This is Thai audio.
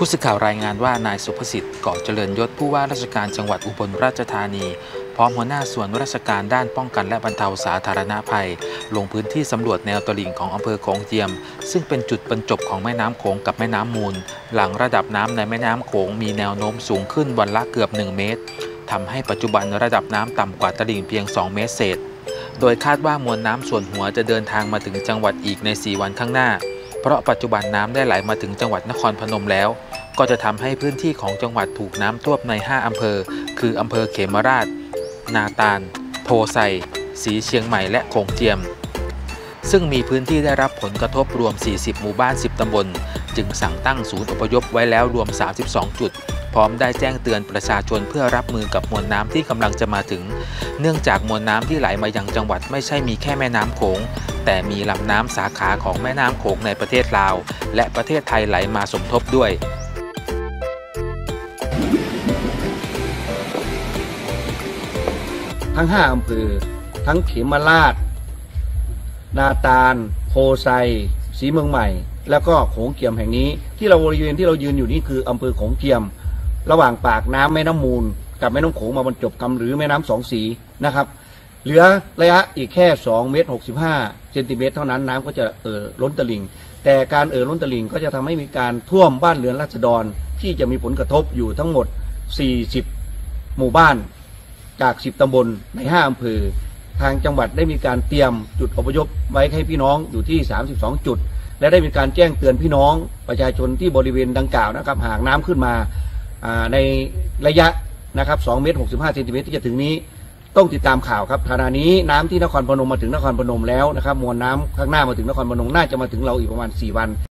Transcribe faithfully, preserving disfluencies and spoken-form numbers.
ผู้สื่อข่าวรายงานว่านายสุภสิทธิ์ก่อเจริญยศผู้ว่าราชการจังหวัดอุบลราชธานีพร้อมหัวหน้าส่วนราชการด้านป้องกันและบรรเทาสาธารณภัยลงพื้นที่สำรวจแนวตลิ่งของอำเภอโขงเจียมซึ่งเป็นจุดบรรจบของแม่น้ำโขงกับแม่น้ำมูลหลังระดับน้ำในแม่น้ำโขงมีแนวโน้มสูงขึ้นวันละเกือบหนึ่งเมตรทำให้ปัจจุบันระดับน้ำต่ำกว่าตลิ่งเพียงสองเมตรเศษโดยคาดว่ามวลน้ำส่วนหัวจะเดินทางมาถึงจังหวัดอีกในสี่วันข้างหน้าเพราะปัจจุบันน้ำได้ไหลมาถึงจังหวัดนครพนมแล้วก็จะทำให้พื้นที่ของจังหวัดถูกน้ำท่วมในห้าอำเภอคืออำเภอเขมราชนาตาลโพไซศรีเชียงใหม่และโขงเจียมซึ่งมีพื้นที่ได้รับผลกระทบรวมสี่สิบหมู่บ้านสิบตำบลจึงสั่งตั้งศูนย์อพยพไว้แล้วรวมสามสิบสองจุดพร้อมได้แจ้งเตือนประชาชนเพื่อรับมือกับมวลน้ำที่กำลังจะมาถึงเนื่องจากมวลน้ำที่ไหลมายังจังหวัดไม่ใช่มีแค่แม่น้ำโขงแต่มีลำน้ำสาขาของแม่น้ำโขงในประเทศลาวและประเทศไทยไหลมาสมทบด้วยทั้งห้าอำเภอทั้งเขมราชนาตาลโพไซศรีเมืองใหม่แล้วก็โขงเจียมแห่งนี้ที่เราบริเวณที่เรายืนอยู่นี่คืออำเภอโขงเจียมระหว่างปากน้ำแม่น้ำมูลกับแม่น้ำโขงมาบรรจบกันหรือแม่น้ำสองสีนะครับเหลือระยะอีกแค่สองเมตรหกสิบห้าเซนติเมตรเท่านั้นน้ำก็จะเอ่อล้นตลิ่งแต่การเอ่อล้นตลิ่งก็จะทำให้มีการท่วมบ้านเรือนราษฎรที่จะมีผลกระทบอยู่ทั้งหมดสี่สิบหมู่บ้านจากสิบตำบลในห้าอำเภอทางจังหวัดได้มีการเตรียมจุดอพยพไว้ให้พี่น้องอยู่ที่สามสิบสองจุดและได้มีการแจ้งเตือนพี่น้องประชาชนที่บริเวณดังกล่าวนะครับหากน้ำขึ้นมาในระยะนะครับสองเมตรหกสิบห้าเซนติเมตรที่จะถึงนี้ต้องติดตามข่าวครับขณะนี้น้ำที่นครพนมมาถึงนครพนมแล้วนะครับมวลน้ำข้างหน้ามาถึงนครพนมน่าจะมาถึงเราอีกประมาณสี่วัน